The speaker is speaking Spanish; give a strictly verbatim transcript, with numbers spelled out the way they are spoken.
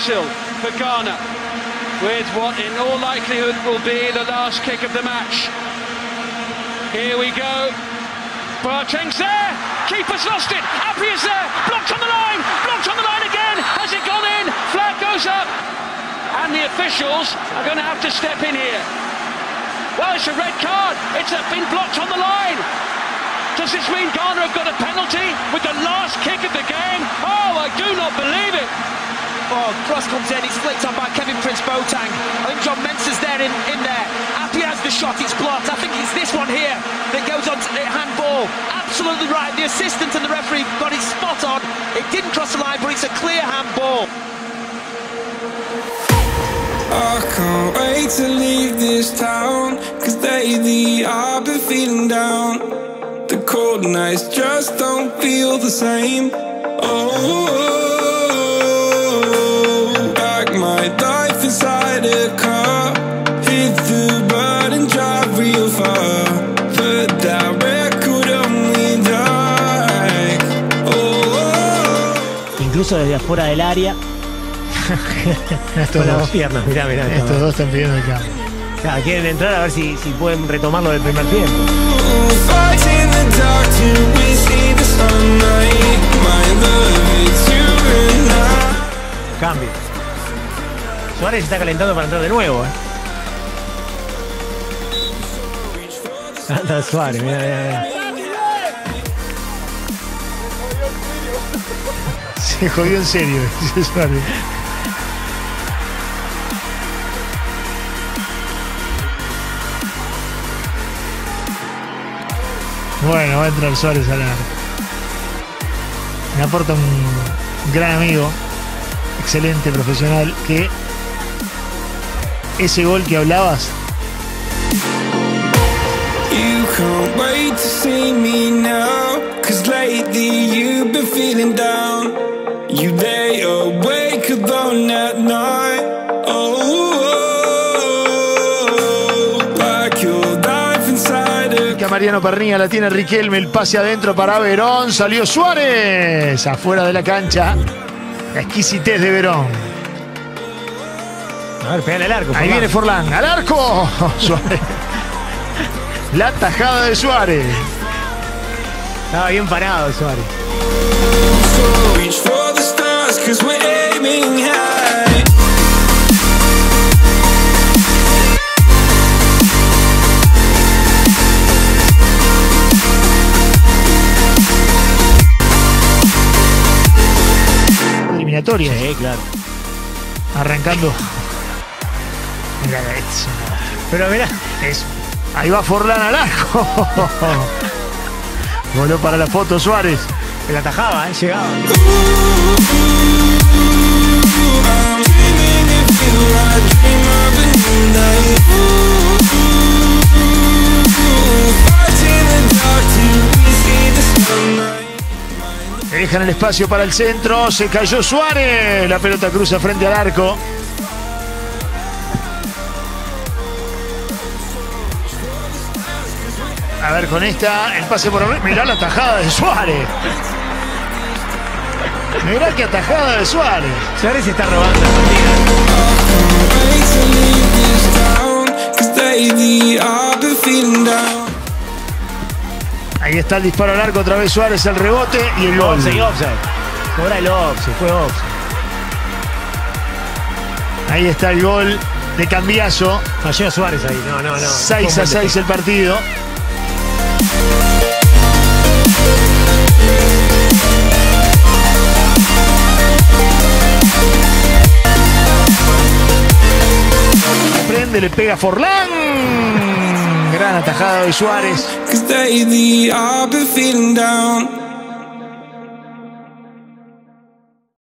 Axel for Ghana, with what in all likelihood will be the last kick of the match. Here we go. Boateng's there. Keeper's lost it. Appy is there. Blocked on the line. Blocked on the line again. Has it gone in? Flag goes up. And the officials are going to have to step in here. Well, it's a red card. It's been blocked on the line. Does this mean Ghana have got a penalty with the last kick of the game? Oh, I do not believe it. Oh, cross comes in, it's flicked on by Kevin Prince Boateng. I think John Mensah's there in, in there. Appy has the shot, it's blocked. I think it's this one here that goes on to the handball. Absolutely right, the assistant and the referee got it spot on. It didn't cross the line, but it's a clear handball. I can't wait to leave this town, cause lately I've been feeling down. The cold nights just don't feel the same. Oh, like my life inside a car. Hit the button, drive real far. Put that record on me like. Oh, incluso desde afuera del área. Con las dos piernas, mirá, mirá. Estos mirá. Dos están pidiendo el cambio. Claro, quieren entrar a ver si, si pueden retomarlo del primer tiempo. Cambio. Suárez está calentando para entrar de nuevo, ¿eh? Anda Suárez, mira, mira, mira. Se jodió en serio, dice Suárez. Bueno, va a entrar Suárez al arco. Me aporta un gran amigo, excelente profesional, que ese gol que hablabas. You can't wait to see me now, cause lately you've been feeling down. You lay awake alone at night. Oh, like your life inside a... Mariano Pernilla la tiene Riquelme, el pase adentro para Verón, salió Suárez, afuera de la cancha, la exquisitez de Verón. A ver, pega el arco. Ahí Forlán. viene Forlán, al arco, Suárez. La tajada de Suárez. Estaba bien parado Suárez. Eliminatoria. Sí, claro. Arrancando. Mira eso. Pero mirá, eso. Ahí va Forlán al arco. Voló para la foto Suárez. Se la atajaba, ¿eh? Llegaba. Dejan el espacio para el centro. Se cayó Suárez. La pelota cruza frente al arco. A ver con esta, el pase por arriba. Mirá la tajada de Suárez. Mirá qué atajada de Suárez. Suárez está robando la partida. Ahí está el disparo al arco, otra vez Suárez, el rebote y el gol. Offside, offside. Cobra el offside, fue offside. Ahí está el gol de Cambiaso. Falló Suárez ahí, no, no, no. seis a seis el partido. Prende, le pega Forlán. Gran atajada de Suárez.